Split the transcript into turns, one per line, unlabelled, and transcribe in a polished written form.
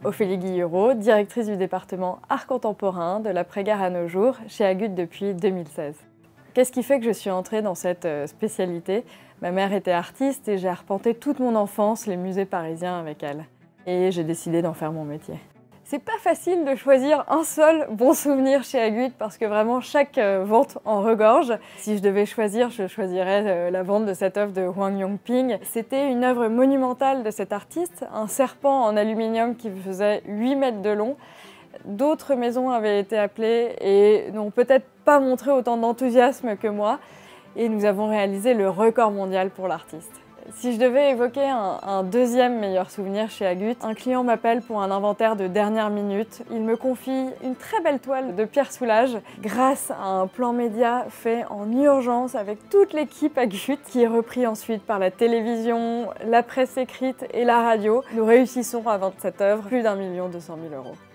Ophélie Guillereau, directrice du département art contemporain de l'après-guerre à nos jours chez Agut depuis 2016. Qu'est-ce qui fait que je suis entrée dans cette spécialité? Ma mère était artiste et j'ai arpenté toute mon enfance les musées parisiens avec elle. Et j'ai décidé d'en faire mon métier. C'est pas facile de choisir un seul bon souvenir chez Agut parce que vraiment chaque vente en regorge. Si je devais choisir, je choisirais la vente de cette œuvre de Huang Yongping. C'était une œuvre monumentale de cet artiste, un serpent en aluminium qui faisait 8 mètres de long. D'autres maisons avaient été appelées et n'ont peut-être pas montré autant d'enthousiasme que moi. Et nous avons réalisé le record mondial pour l'artiste. Si je devais évoquer un deuxième meilleur souvenir chez Agut, un client m'appelle pour un inventaire de dernière minute. Il me confie une très belle toile de Pierre Soulages grâce à un plan média fait en urgence avec toute l'équipe Agut qui est repris ensuite par la télévision, la presse écrite et la radio. Nous réussissons à vendre cette œuvre plus d'1 200 000 €.